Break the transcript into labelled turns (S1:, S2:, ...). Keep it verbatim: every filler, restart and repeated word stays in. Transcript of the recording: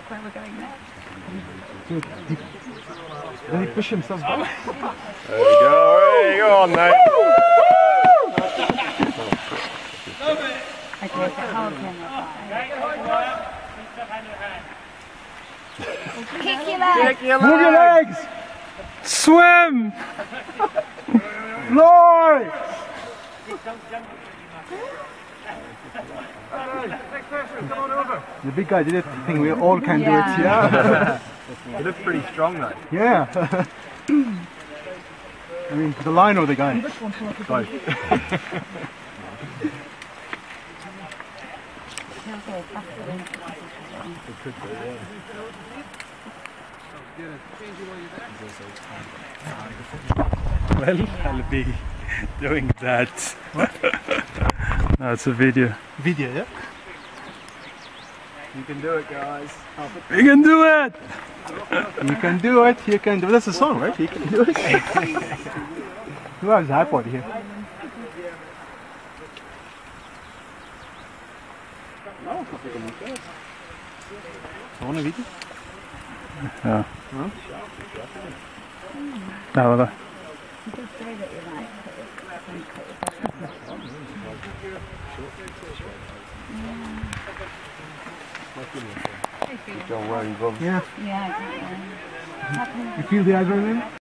S1: look where we're going next.
S2: Then he push himself back.
S3: There we go, there you go on mate.
S1: Okay, so how can I kick your legs!
S3: Kick your
S2: Move your legs!
S3: Swim!
S2: Fly! The big guy did it. I think we all can do it. Yeah.
S3: You look pretty strong though.
S2: Yeah. I mean, the line or the guy?
S3: Both. Well, I'll be doing that. What? That's a video.
S2: Video, yeah?
S3: You can do it, guys. You can do it!
S2: You can do it, you can do it. That's a song, right? You can do it. Who has the iPod here? I want a video?
S3: Ja.
S2: Huh?
S3: Ja, vad det?
S2: Yeah.
S1: Yeah, I
S2: You feel the adrenaline?